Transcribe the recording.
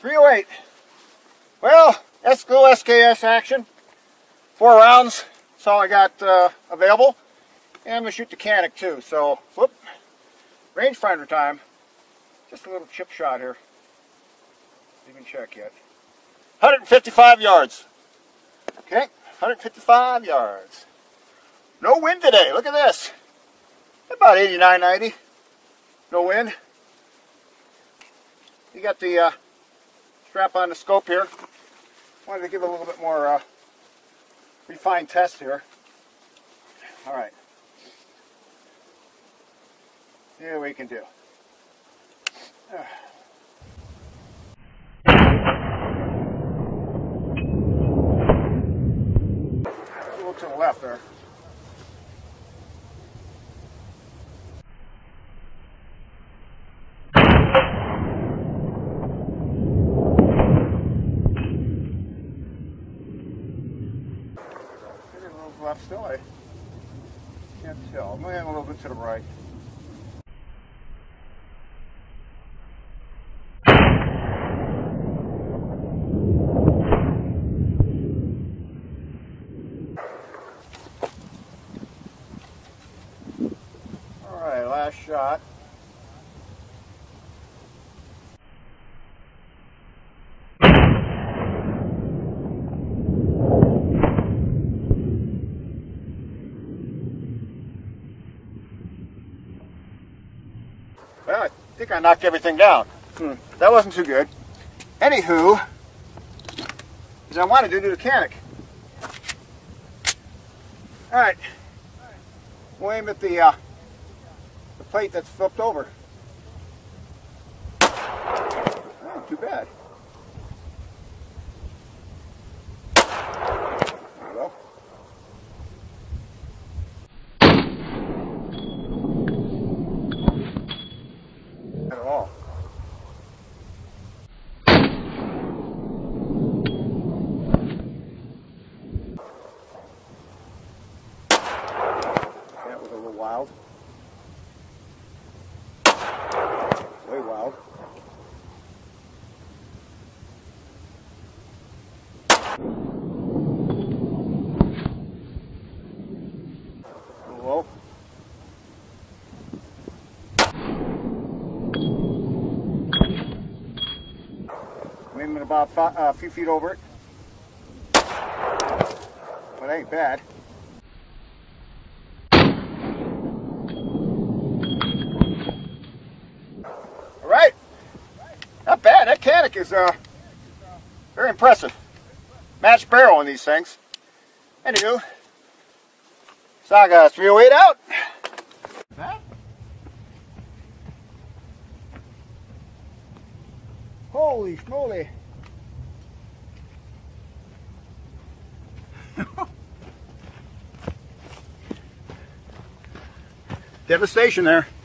308. Well, that's little SKS action. 4 rounds. That's all I got available. And I'm going to shoot the Canik too. So, whoop. Rangefinder time. Just a little chip shot here. Didn't even check yet. 155 yards. Okay, 155 yards. No wind today. Look at this. About 89, 90. No wind. You got the strap on the scope here. Wanted to give it a little bit more refined test here. All right. See what we can do. A little to the left there. Left still, I can't tell. I'm going a little bit to the right. Alright, last shot. Well, I think I knocked everything down. That wasn't too good. Anywho, as I wanted to do the Canik. Alright. We'll aim at the plate that's flipped over. Oh, too bad. There we go. Not at all. That was a little wild. Way wild. A little low. Aiming about a few feet over it. But it ain't bad. Alright. Not bad. That Canik is very impressive. Matched barrel on these things. Anywho, Saga 308 out. Holy schmoly. Devastation there.